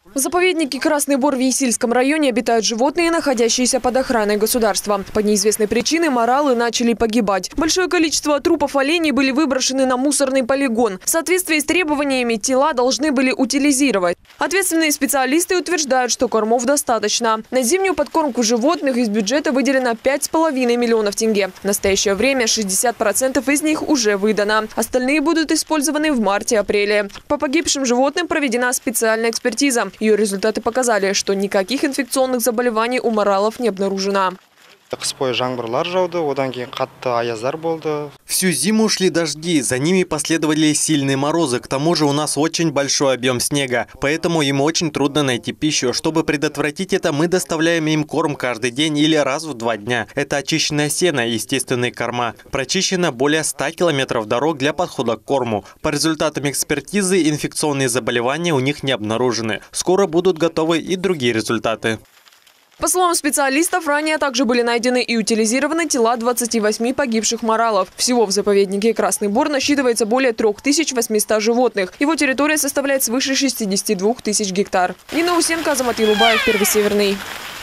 В заповеднике Красный Бор в Есильском районе обитают животные, находящиеся под охраной государства. По неизвестной причине моралы начали погибать. Большое количество трупов оленей были выброшены на мусорный полигон. В соответствии с требованиями тела должны были утилизировать. Ответственные специалисты утверждают, что кормов достаточно. На зимнюю подкормку животных из бюджета выделено 5,5 миллионов тенге. В настоящее время 60% из них уже выдано. Остальные будут использованы в марте-апреле. По погибшим животным проведена специальная экспертиза. Ее результаты показали, что никаких инфекционных заболеваний у моралов не обнаружено. Всю зиму шли дожди, за ними последовали сильные морозы. К тому же у нас очень большой объем снега, поэтому им очень трудно найти пищу. Чтобы предотвратить это, мы доставляем им корм каждый день или раз в 2 дня. Это очищенное сено и естественные корма. Прочищено более 100 километров дорог для подхода к корму. По результатам экспертизы инфекционные заболевания у них не обнаружены. Скоро будут готовы и другие результаты. По словам специалистов, ранее также были найдены и утилизированы тела 28 погибших моралов. Всего в заповеднике Красный Бор насчитывается более 3800 животных. Его территория составляет свыше 62 тысяч гектар. Нина Усенко, Азамат Илубаев, Первый Северный.